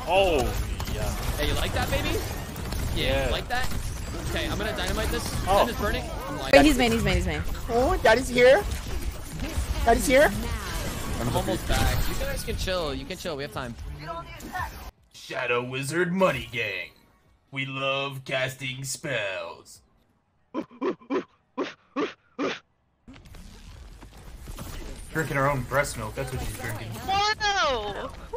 Oh, yeah. Hey, you like that, baby? Yeah. You like that? Okay, I'm gonna dynamite this. Oh. Then it's burning. I'm like, Wait, he's main. Oh, daddy's here. Daddy's here. I'm almost back. You guys can chill. You can chill. We have time. Shadow Wizard Money Gang. We love casting spells. Drinking our own breast milk, that's what she's drinking. Whoa!